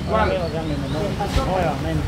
¿Cuál? Nuevamente.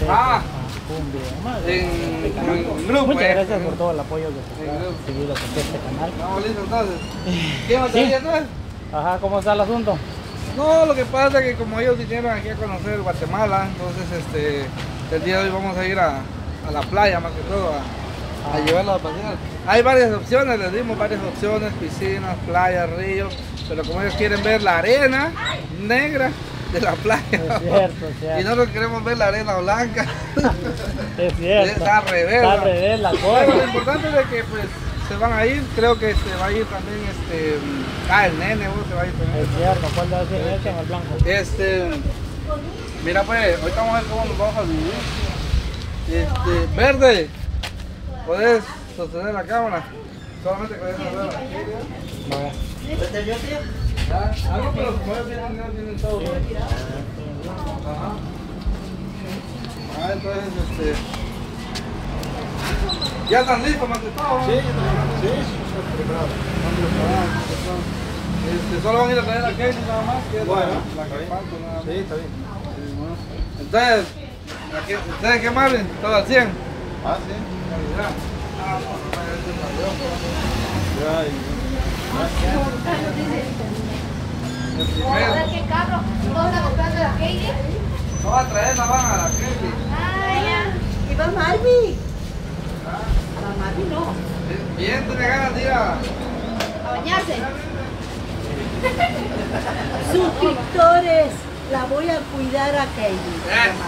En grupo. Muchas gracias por todo el apoyo que se ha seguido con este canal. Vamos listo entonces. ¿Qué más te entonces? Ajá, ¿cómo está el asunto? No, lo que pasa es que como ellos vinieron aquí a conocer Guatemala, entonces el día de hoy vamos a ir a la playa más que todo, a llevarlos a pasear. Hay varias opciones, les dimos varias opciones, piscinas, playas, ríos, pero como ellos quieren ver la arena negra de la playa. Es cierto, es cierto. Y nosotros queremos ver la arena blanca. Es cierto. Está al revés. Está al revés la cosa. Pero lo importante es que pues se van a ir, creo que se va a ir también el nene, se va a ir también. Es cierto, ¿cuál debe ser este en el blanco? Mira pues, ahorita vamos a ver cómo nos vamos a dividir. Verde, puedes sostener la cámara, solamente con esa rueda. Ya, algo, pero como ellos vienen todos. Ajá. Entonces, ¿ya están listos más que todo? Sí, solo van a ir a traer a Kelly nada más, que es la que falta nada más. Sí, está bien. Entonces, ¿ustedes qué más? ¿Todo al 100? Ah, sí. ¿Qué carro? ¿Vamos a comprar de la Kelly? No va a traer, la van a la Kelly. Ah, ya. ¿Y va Marvin? A Marvin no. Bien, tiene ganas de ir a bañarse. Suscriptores, la voy a cuidar a Kelly.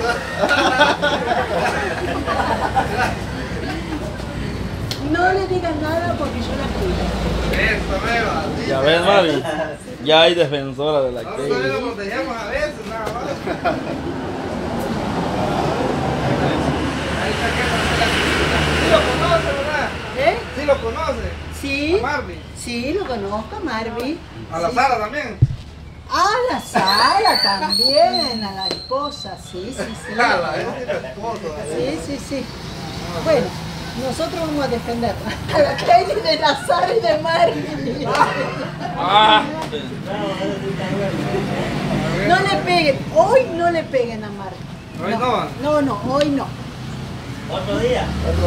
No le digan nada porque yo la cuido. Eso, Beba. Ya ves, Mari, ya hay defensora de la Kelly. Nosotros lo protegemos a veces, nada más. ¿Sí lo conoce, verdad? ¿Sí lo conoce? Sí. ¿A Marvin? Sí, lo conozco, a Marvin. ¿A la Sara también? A la Sara también, a la esposa, sí. Sí. Bueno, nosotros vamos a defender a la Kelly de la Sara y de Marvin. No le peguen, hoy no le peguen a Marvin. ¿Hoy no? No, hoy no. Otro día.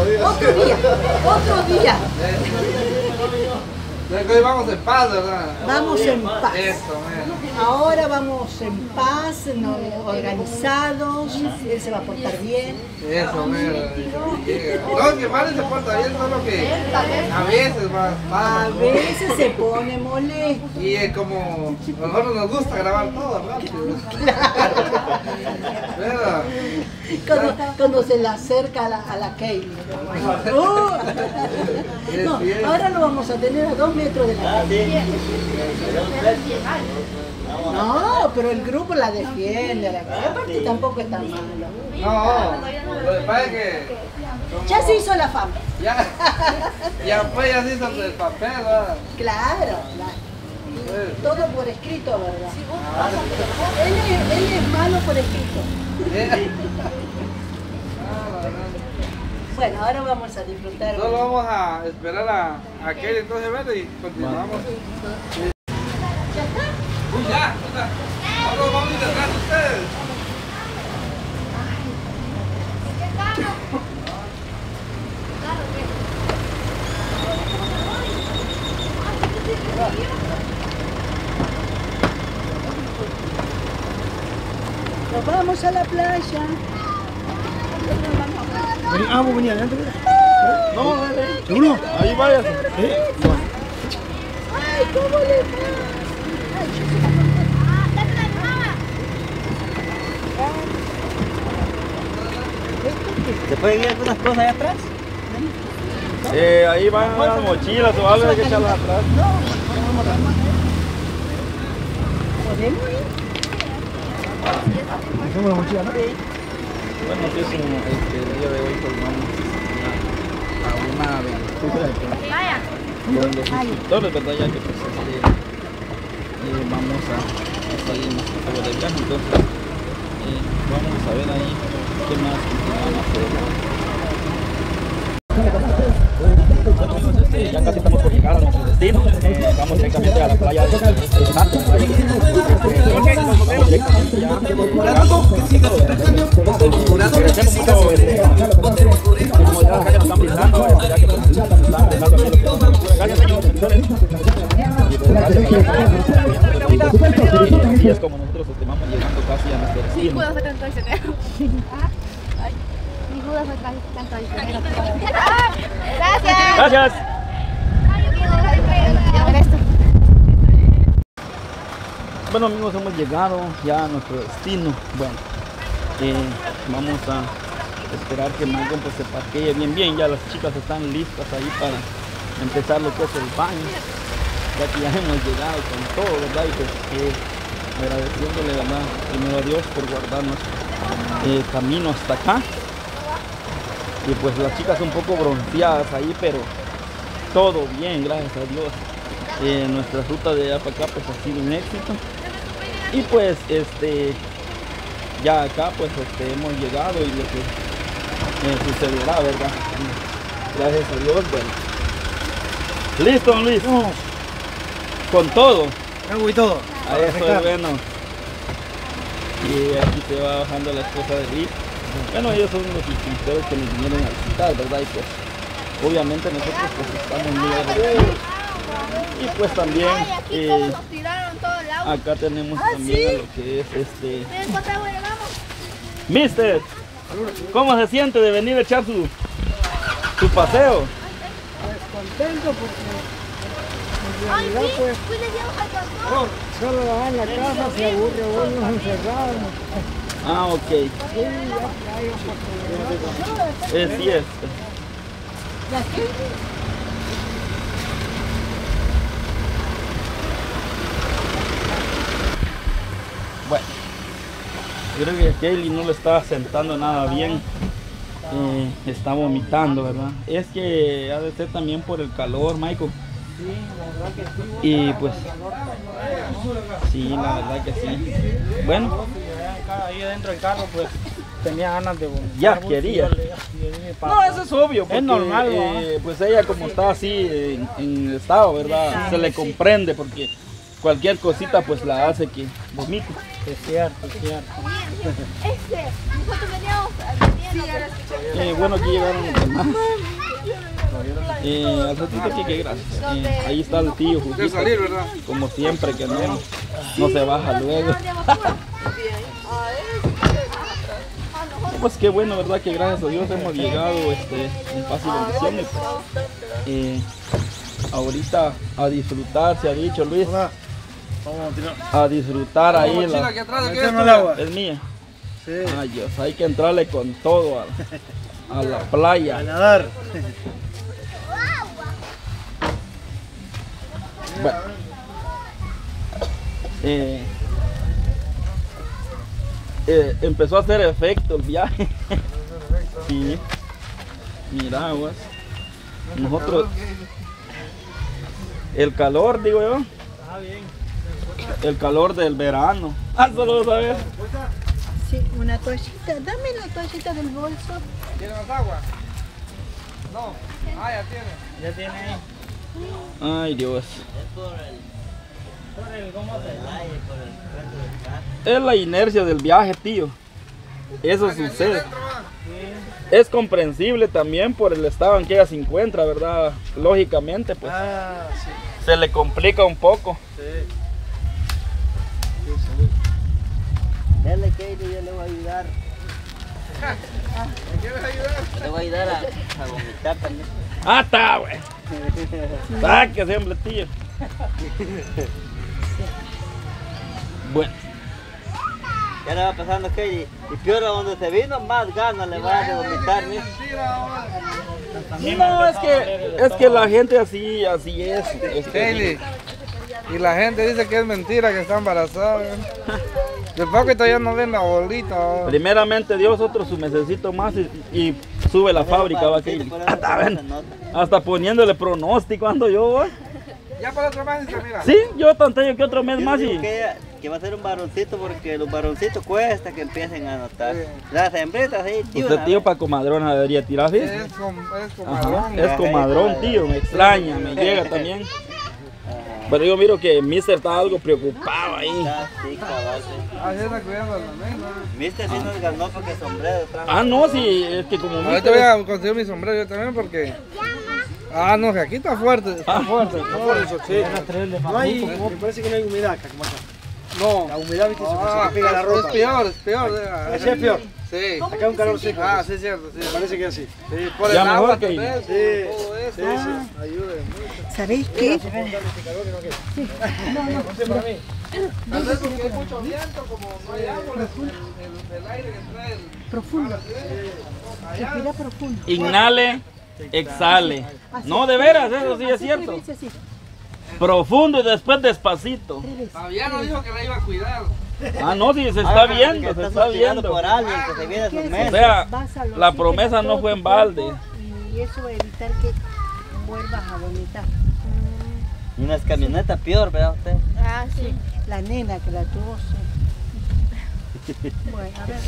Otro día. Hoy vamos en paz, ¿verdad? Vamos en paz. Eso, ahora vamos en paz, organizados, él se va a portar bien. Eso, no, que Mari se porta bien, solo que a veces va. A veces se pone molesto. Y es como, a nosotros nos gusta grabar todo rápido. ¿Verdad? Cuando se le acerca a la Kelly. No, ahora lo vamos a tener a 2 metros de la Kelly. No, pero el grupo la defiende, aparte tampoco es tan malo. No, lo que pasa es que... Ya se hizo la fama. Ya se hizo el papel, ¿verdad? Claro. Todo por escrito, ¿verdad? Él es malo por escrito. Bueno, ahora vamos a disfrutar. Solo vamos a esperar a Kelly entonces, ¿verdad? Y continuamos. ¿Ya está? Uy, ya. Ahora vamos a ir detrás de ustedes. ¿Qué carro? Nos vamos a la playa. Vamos a venir adentro. No, ¿seguro? Ahí váyase. Ay, ¿cómo le va? ¿Se pueden ir algunas cosas allá atrás? Ahí van las mochilas o algo, hay que echarlas atrás. ¿Podemos ir? Hacemos la mochila, ¿no? Bueno, sí, el día de hoy formamos una aventura con los suscriptores, ¿verdad? Ya que pues vamos a salir más poco de viaje, entonces vamos a ver ahí qué más continuamos. Ya casi estamos por llegar a nuestro destino. Vamos directamente a la playa de también ya llegando. Agradecemos mucho como ya acá que nos están brindando, ya que nos están brindando aquí. Gracias, señor. Y es como nosotros vamos llegando casi a nuestro destino. Gracias. Gracias. Bueno amigos, hemos llegado ya a nuestro destino. Bueno, vamos a esperar que Michael pues se parquee bien. Ya las chicas están listas ahí para empezar lo que es el baño, ya que ya hemos llegado con todo, ¿verdad? Y pues agradeciéndole, ¿verdad?, primero a Dios por guardarnos camino hasta acá. Y pues las chicas un poco bronceadas ahí, pero todo bien, gracias a Dios. Nuestra ruta de allá para acá pues ha sido un éxito. Y pues ya acá pues hemos llegado y lo que sucederá, ¿verdad? Gracias a Dios, bueno. ¿Listo, Luis? Con todo. Agua y todo. A eso es bueno. Y aquí se va bajando la esposa de Luis. Bueno, ellos son los suscriptores que nos vinieron a visitar, ¿verdad? Y pues obviamente nosotros pues estamos muy agradecidos. Y pues también acá tenemos también a lo que es Mister, ¿cómo se siente de venir a echar su paseo? Pues contento porque en realidad pues solo va en la casa, se aburre uno encerrado. Ah, ok. Sí, ya hay oportunidad. Es cierto. ¿Y aquí? Bueno, yo creo que Kaylee no le está sentando nada bien. Está vomitando, ¿verdad? Es que ha de ser también por el calor, Michael. Sí, la verdad que sí. Y pues, sí, la verdad que sí. Bueno, Ahí dentro del carro pues tenía ganas de vomitar. ya quería. No, eso es obvio, porque, es normal, pues ella como está así en estado, ¿verdad? Se le comprende porque cualquier cosita pues la hace que vomite. Es cierto, es cierto. Nosotros veníamos. Bueno, aquí llegaron los demás. Al ratito que gracias. Ahí está el tío Juguito, salir, ¿verdad? como siempre que no se baja luego. Pues qué bueno, ¿verdad? Que gracias a Dios hemos llegado en paz y bendiciones. Ahorita a disfrutar, se ha dicho Luis. A disfrutar ahí Mochila aquí atrás, ¿de qué es Metemos el tuya? agua. es mía. Sí. Ay Dios, hay que entrarle con todo a la playa. A nadar. Bueno, empezó a hacer efecto el viaje. Sí. Mira, aguas. Nosotros, el calor, digo yo. El calor del verano. Solo sabes. Sí, una toallita. Dame la toallita del bolso. ¿Tiene más agua? No. Ya tiene. Ya tiene ahí. Ay, Dios. ¿Cómo se Es la inercia del viaje, tío. Eso sucede. Es comprensible también por el estado en que ella se encuentra, ¿verdad? Lógicamente, pues sí. se le complica un poco. Sí. Dale, Katie, yo le voy a ayudar. ¿Me quieres ayudar? Le voy a ayudar a vomitar también. Ah, está, güey. Sáquese, hombre, tío. Bueno, Ya le va pasando, Katie. Y peor a donde se vino, más ganas le va a de vomitar, mira. no, es que la gente así es. Kaylee, y la gente dice que es mentira que está embarazada. De poco todavía no ven la bolita. Primeramente Dios, otro su mesecito más y sube la fábrica, va Kaylee. Hasta poniéndole pronóstico ando yo, voy. Ya para otro mes, mira. Sí, yo tanto que otro mes Yo más digo y... que va a ser un varoncito porque los varoncitos cuesta que empiecen a notar. Las hembritas, sí, tío. Usted, tío, para comadrona debería tirar, ¿sí? Es Ajá, comadrón. es comadrón, tío, me extraña, me llega también. Pero yo miro que Mister está algo preocupado ahí. Ya, sí, cabal, sí. Así está cuidando a la nena. Viste, sí nos ganó porque sombrero trajo. Ah, no, sí, es que como Ahorita voy a conseguir mi sombrero yo también porque... Ah, no, que aquí está fuerte, está fuerte. No hay, me parece que no hay humedad acá, como acá. No, la humedad, viste, se pega la ropa. Es peor. Así es peor. Sí. Acá hay un calor seco. Ah, sí, es cierto, sí. Me parece que es así. Sí, por el Ya mejor agua que- también, Sí, todo eso. sí, sí. Ayuda mucho. ¿Sabéis qué? No sé para mí. Tal vez porque hay mucho viento, como no hay árboles, el aire que trae el... Profundo. Respira profundo. inhale, exhale. No, de veras, eso sí es cierto. Así, así. Profundo y después despacito. Fabiano dijo que la iba a cuidar. Ah, no, sí, se está viendo, se Estás está hostigando viendo. por alguien que se viene a su O mes. sea, Vas a los la sitios promesa de no todo fue tu en balde. cuerpo Y eso va a evitar que vuelvas a vomitar. Y unas camionetas peor, ¿verdad usted? Ah, sí. La nena que la tuvo, sí. Bueno, a ver,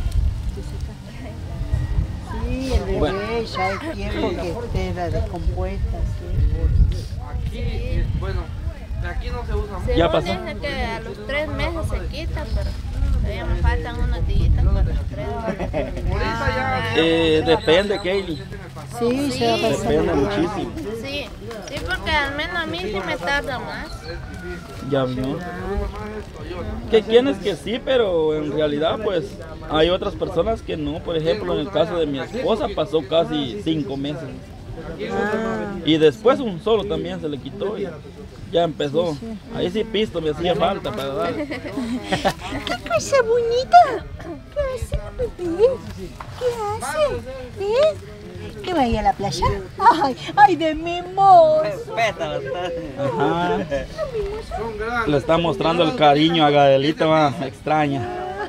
sí, el bebé Bueno. ya es tiempo que esté la descompuesta, sí. Aquí, bueno, de aquí no se usa mucho. Ya Según pasó. dice que a los 3 meses se quita, pero todavía me faltan unos días para los 3. Ahorita ya... Depende, Kaylee. Sí, se va a pasar. Depende muchísimo. Sí, sí, porque al menos a mí sí me tarda más. Ya vio. Que quienes que sí, pero en realidad pues hay otras personas que no. Por ejemplo, en el caso de mi esposa pasó casi 5 meses. Y después un solo también se le quitó y ya empezó. Ahí sí pisto me hacía falta para dar. ¡Qué cosa bonita! ¿Qué hace la bebé? ¿Qué hace? ¿Eh? ¿Que va a ir a la playa? ¡Ay, ay, de mimos! Respeta bastante. Ajá. Son grandes. Le está mostrando el cariño a Gadelita, va, extraña.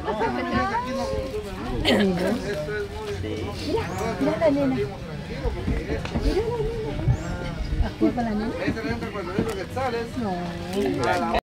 Mira la nena. ¿A jugar con la nena? Ese le entra 400 quetzales. No. A la